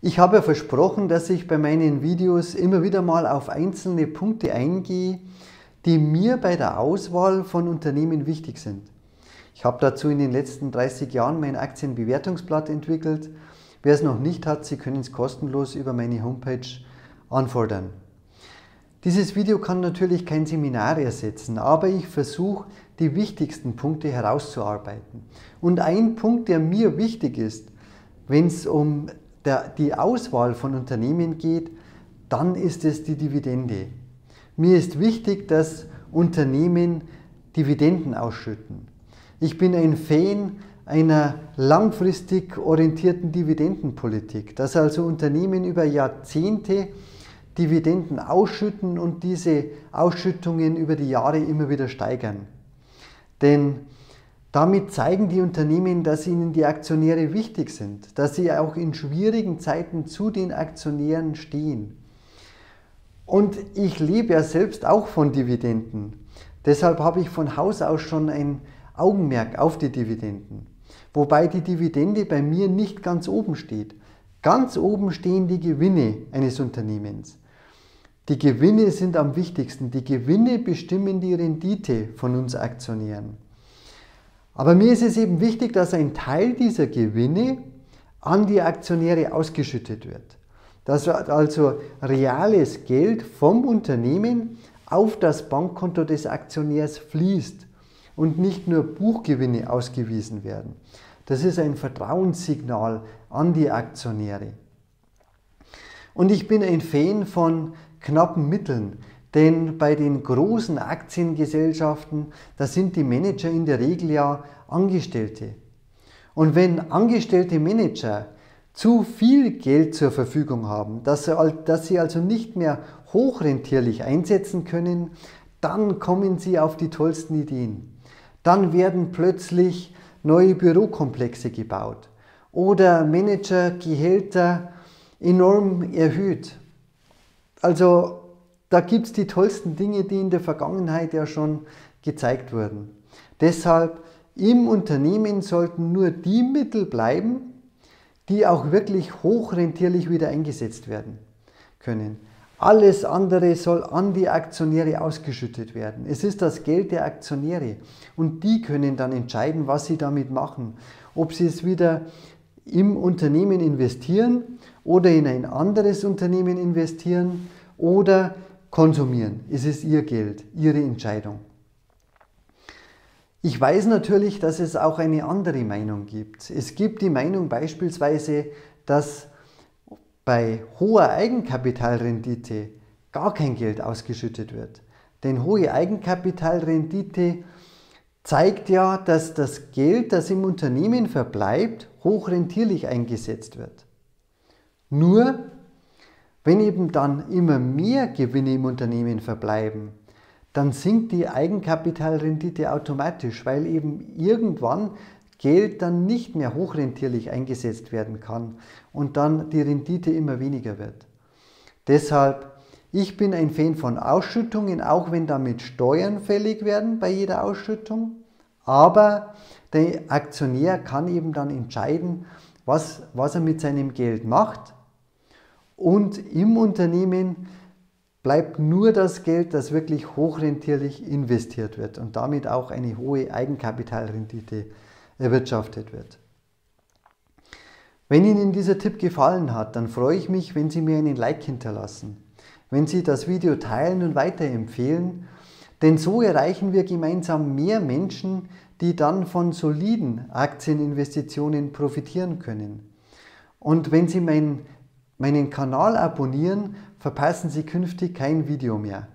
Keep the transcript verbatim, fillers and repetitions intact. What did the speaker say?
Ich habe versprochen, dass ich bei meinen Videos immer wieder mal auf einzelne Punkte eingehe, die mir bei der Auswahl von Unternehmen wichtig sind. Ich habe dazu in den letzten dreißig Jahren mein Aktienbewertungsblatt entwickelt. Wer es noch nicht hat, Sie können es kostenlos über meine Homepage anfordern. Dieses Video kann natürlich kein Seminar ersetzen, aber ich versuche, die wichtigsten Punkte herauszuarbeiten. Und ein Punkt, der mir wichtig ist, wenn es um der, die Auswahl von Unternehmen geht, dann ist es die Dividende. Mir ist wichtig, dass Unternehmen Dividenden ausschütten. Ich bin ein Fan einer langfristig orientierten Dividendenpolitik, dass also Unternehmen über Jahrzehnte Dividenden ausschütten und diese Ausschüttungen über die Jahre immer wieder steigern. Denn damit zeigen die Unternehmen, dass ihnen die Aktionäre wichtig sind, dass sie auch in schwierigen Zeiten zu den Aktionären stehen. Und ich lebe ja selbst auch von Dividenden. Deshalb habe ich von Haus aus schon ein Augenmerk auf die Dividenden. Wobei die Dividende bei mir nicht ganz oben steht. Ganz oben stehen die Gewinne eines Unternehmens. Die Gewinne sind am wichtigsten. Die Gewinne bestimmen die Rendite von uns Aktionären. Aber mir ist es eben wichtig, dass ein Teil dieser Gewinne an die Aktionäre ausgeschüttet wird. Dass also reales Geld vom Unternehmen auf das Bankkonto des Aktionärs fließt und nicht nur Buchgewinne ausgewiesen werden. Das ist ein Vertrauenssignal an die Aktionäre. Und ich bin ein Fan von knappen Mitteln, denn bei den großen Aktiengesellschaften, da sind die Manager in der Regel ja Angestellte. Und wenn angestellte Manager zu viel Geld zur Verfügung haben, dass sie also nicht mehr hochrentierlich einsetzen können, dann kommen sie auf die tollsten Ideen. Dann werden plötzlich neue Bürokomplexe gebaut oder Managergehälter enorm erhöht. Also da gibt es die tollsten Dinge, die in der Vergangenheit ja schon gezeigt wurden. Deshalb im Unternehmen sollten nur die Mittel bleiben, die auch wirklich hochrentierlich wieder eingesetzt werden können. Alles andere soll an die Aktionäre ausgeschüttet werden. Es ist das Geld der Aktionäre und die können dann entscheiden, was sie damit machen. Ob sie es wieder im Unternehmen investieren oder in ein anderes Unternehmen investieren oder konsumieren. Es ist ihr Geld, ihre Entscheidung. Ich weiß natürlich, dass es auch eine andere Meinung gibt. Es gibt die Meinung beispielsweise, dass bei hoher Eigenkapitalrendite gar kein Geld ausgeschüttet wird. Denn hohe Eigenkapitalrendite zeigt ja, dass das Geld, das im Unternehmen verbleibt, hochrentierlich eingesetzt wird. Nur, wenn eben dann immer mehr Gewinne im Unternehmen verbleiben, dann sinkt die Eigenkapitalrendite automatisch, weil eben irgendwann Geld dann nicht mehr hochrentierlich eingesetzt werden kann und dann die Rendite immer weniger wird. Deshalb, ich bin ein Fan von Ausschüttungen, auch wenn damit Steuern fällig werden bei jeder Ausschüttung, aber der Aktionär kann eben dann entscheiden, was, was er mit seinem Geld macht und im Unternehmen bleibt nur das Geld, das wirklich hochrentierlich investiert wird und damit auch eine hohe Eigenkapitalrendite erwirtschaftet wird. Wenn Ihnen dieser Tipp gefallen hat, dann freue ich mich, wenn Sie mir einen Like hinterlassen, wenn Sie das Video teilen und weiterempfehlen, denn so erreichen wir gemeinsam mehr Menschen, die dann von soliden Aktieninvestitionen profitieren können. Und wenn Sie mein, meinen Kanal abonnieren, verpassen Sie künftig kein Video mehr.